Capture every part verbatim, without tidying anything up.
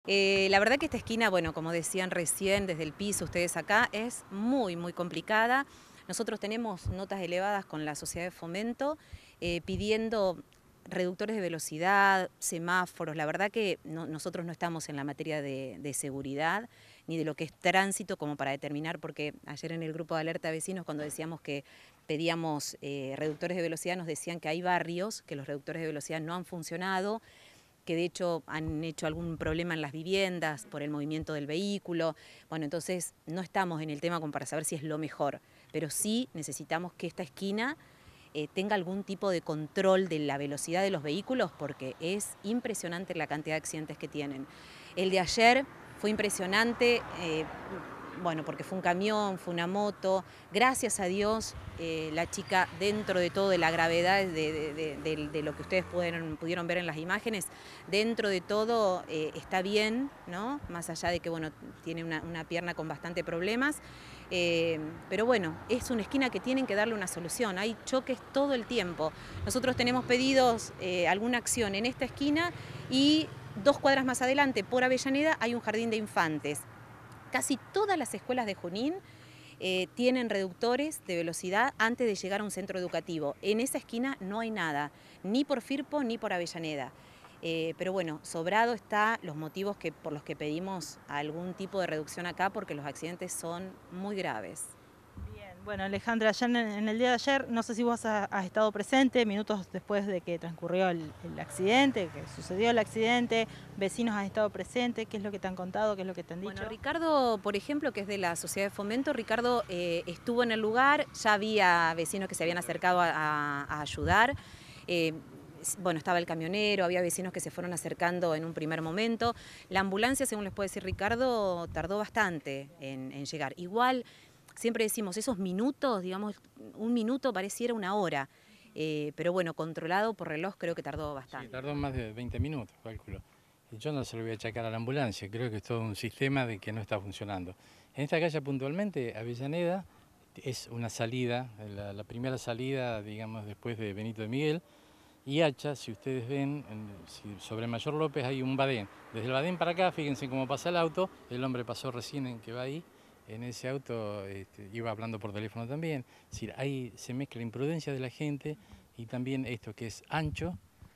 Eh, la verdad que esta esquina, bueno, como decían recién desde el piso ustedes acá, es muy, muy complicada. Nosotros tenemos notas elevadas con la Sociedad de Fomento eh, pidiendo reductores de velocidad, semáforos. La verdad que no, nosotros no estamos en la materia de, de seguridad ni de lo que es tránsito como para determinar, porque ayer en el grupo de alerta de vecinos cuando decíamos que pedíamos eh, reductores de velocidad nos decían que hay barrios que los reductores de velocidad no han funcionado, que de hecho han hecho algún problema en las viviendas por el movimiento del vehículo. Bueno, entonces no estamos en el tema como para saber si es lo mejor, pero sí necesitamos que esta esquina eh, tenga algún tipo de control de la velocidad de los vehículos, porque es impresionante la cantidad de accidentes que tienen. El de ayer fue impresionante, eh, bueno, porque fue un camión, fue una moto. Gracias a Dios, eh, la chica, dentro de todo, de la gravedad de, de, de, de, de lo que ustedes pudieron, pudieron ver en las imágenes, dentro de todo eh, está bien, ¿no? Más allá de que, bueno, tiene una, una pierna con bastante problemas. Eh, pero bueno, es una esquina que tienen que darle una solución. Hay choques todo el tiempo. Nosotros tenemos pedidos eh, alguna acción en esta esquina y dos cuadras más adelante, por Avellaneda, hay un jardín de infantes. Casi todas las escuelas de Junín eh, tienen reductores de velocidad antes de llegar a un centro educativo. En esa esquina no hay nada, ni por Firpo ni por Avellaneda. Eh, pero bueno, sobrado está los motivos que, por los que pedimos algún tipo de reducción acá, porque los accidentes son muy graves. Bien, bueno Alejandra, ya en, en el día de ayer, no sé si vos has, has estado presente, minutos después de que transcurrió el, el accidente, que sucedió el accidente, vecinos han estado presentes, ¿qué es lo que te han contado, qué es lo que te han dicho? Bueno, Ricardo, por ejemplo, que es de la Sociedad de Fomento, Ricardo eh, estuvo en el lugar, ya había vecinos que se habían acercado a, a, a ayudar. Eh, bueno, estaba el camionero, había vecinos que se fueron acercando en un primer momento. La ambulancia, según les puede decir Ricardo, tardó bastante en, en llegar. Igual, siempre decimos, esos minutos, digamos, un minuto pareciera una hora. Eh, pero bueno, controlado por reloj creo que tardó bastante. Sí, tardó más de veinte minutos, calculo. Y yo no se lo voy a achacar a la ambulancia, creo que es todo un sistema de que no está funcionando. En esta calle puntualmente, Avellaneda, es una salida, la, la primera salida, digamos, después de Benito de Miguel, y Hacha, si ustedes ven, en, si, sobre Mayor López hay un badén. Desde el badén para acá, fíjense cómo pasa el auto, el hombre pasó recién en que va ahí, en ese auto este, iba hablando por teléfono también. Es decir, ahí se mezcla la imprudencia de la gente y también esto que es ancho,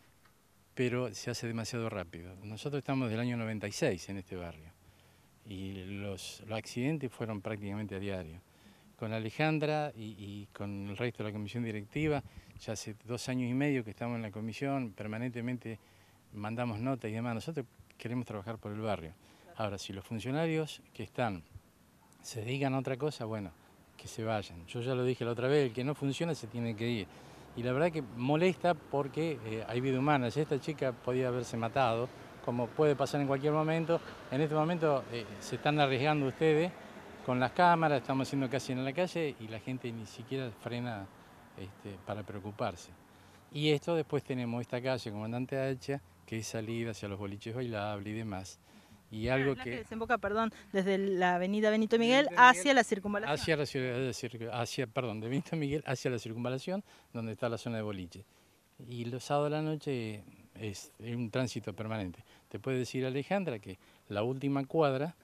pero se hace demasiado rápido. Nosotros estamos del año noventa y seis en este barrio y los, los accidentes fueron prácticamente a diario. Con Alejandra y, y con el resto de la comisión directiva, ya hace dos años y medio que estamos en la comisión, permanentemente mandamos notas y demás. Nosotros queremos trabajar por el barrio. Ahora, si los funcionarios que están se dedican a otra cosa, bueno, que se vayan. Yo ya lo dije la otra vez, el que no funciona se tiene que ir. Y la verdad que molesta porque eh, hay vida humana. Si esta chica podía haberse matado, como puede pasar en cualquier momento, en este momento eh, se están arriesgando ustedes con las cámaras, estamos haciendo casi en la calle y la gente ni siquiera frena este, para preocuparse. Y esto después tenemos esta calle, Comandante Hacha, que es salida hacia los boliches bailables y demás. Y Claro, algo es la que que... desemboca, perdón, desde la avenida Benito Miguel Benito hacia Miguel, la circunvalación. hacia la ciudad, hacia, perdón, de Benito Miguel hacia la circunvalación, donde está la zona de boliche. Y los sábados de la noche es un tránsito permanente. Te puede decir Alejandra que la última cuadra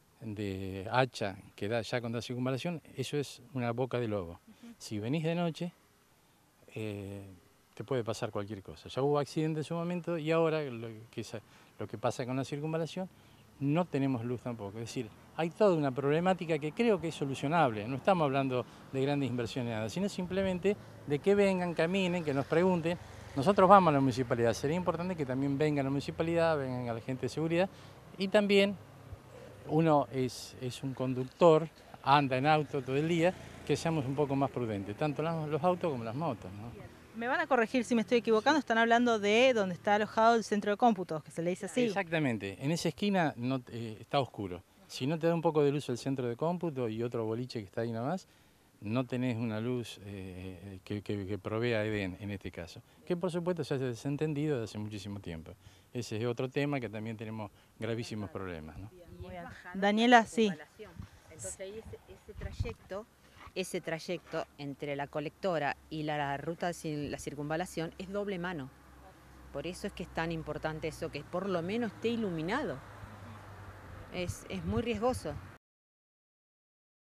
de Hacha, que da ya con la circunvalación, eso es una boca de lobo. Uh-huh. Si venís de noche, eh, te puede pasar cualquier cosa. Ya hubo accidente en su momento y ahora lo que, lo que pasa con la circunvalación, no tenemos luz tampoco. Es decir, hay toda una problemática que creo que es solucionable. No estamos hablando de grandes inversiones, nada, sino simplemente de que vengan, caminen, que nos pregunten. Nosotros vamos a la municipalidad. Sería importante que también venga a la municipalidad, vengan a la gente de seguridad. Y también uno es, es un conductor, anda en auto todo el día, que seamos un poco más prudentes, tanto los autos como las motos, ¿no? Me van a corregir si me estoy equivocando, están hablando de donde está alojado el centro de cómputos, que se le dice así. Exactamente, en esa esquina no, eh, está oscuro. Si no te da un poco de luz el centro de cómputo y otro boliche que está ahí nomás, no tenés una luz eh, que, que, que provea Edén en este caso, que por supuesto se ha desentendido desde hace muchísimo tiempo. Ese es otro tema que también tenemos gravísimos problemas, ¿no? Daniela, sí. Entonces ahí ese, ese trayecto, ese trayecto entre la colectora y la, la ruta de la circunvalación es doble mano. Por eso es que es tan importante eso, que por lo menos esté iluminado. es, es muy riesgoso.